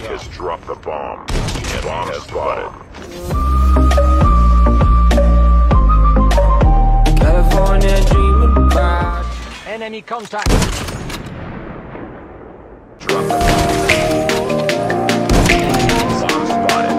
has dropped the bomb. Bomb spotted. California dreaming about enemy contact. Drop the bomb. Bomb spotted.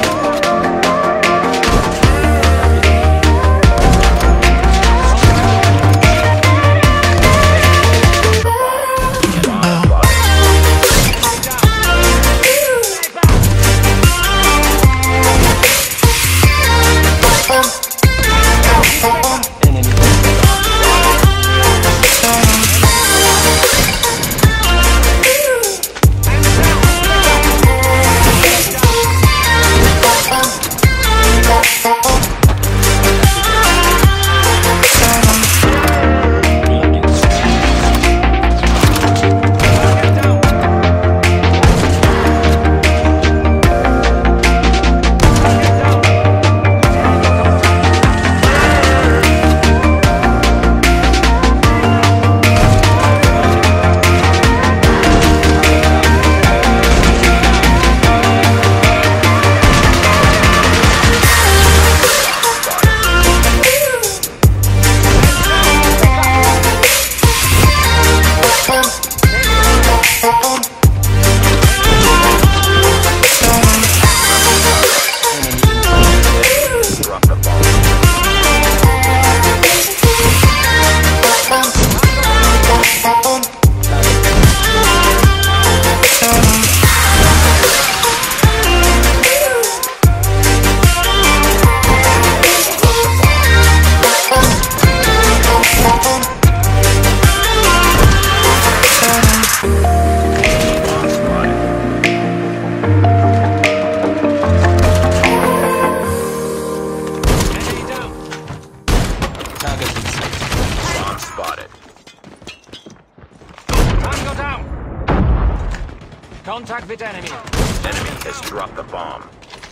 Contact with enemy. Enemy has dropped the bomb.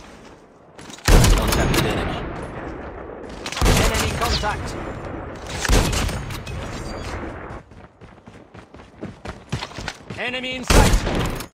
Contact with enemy. Enemy contact. Enemy in sight.